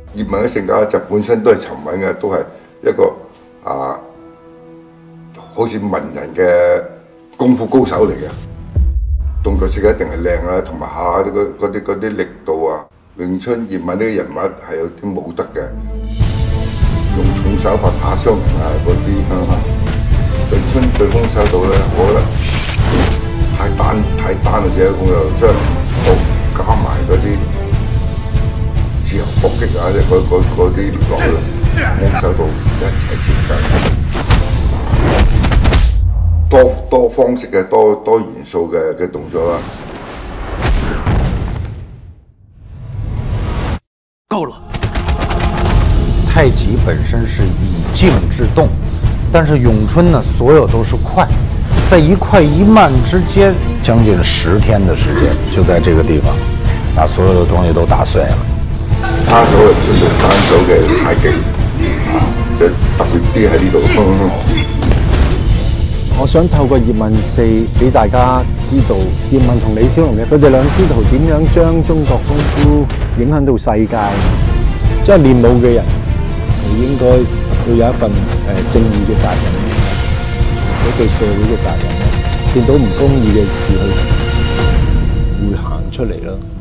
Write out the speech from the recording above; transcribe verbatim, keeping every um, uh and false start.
葉問嘅性格就本身都係沉穩嘅，都係一個啊，好似文人嘅功夫高手嚟嘅，動作設計一定係靚啦，同埋下下啲嗰啲嗰啲力度啊，詠春葉問呢個人物係有啲武德嘅，用重手法打傷人啊嗰啲啊，詠春對空手道咧，我覺得太單太單啦啫，空手道將加埋嗰啲。 自由搏擊啊！即係嗰嗰嗰啲落去，空手道一齊設計，多多方式嘅多多元素嘅嘅動作啦。 夠了。太極本身是以靜制動，但是詠春呢，所有都是快，在一快一慢之間，將近十天的時間，就在這個地方，把所有的東西都打碎了。 他手係純粹單手嘅太極，啊，特別啲喺呢度。 我想透過葉問四俾大家知道，葉問同李小龍嘅佢哋兩師徒點樣將中國功夫影響到世界。即係練武嘅人，佢應該要有一份誒正義嘅責任，或者對社會嘅責任咧，見到唔公義嘅事，佢會行出嚟咯。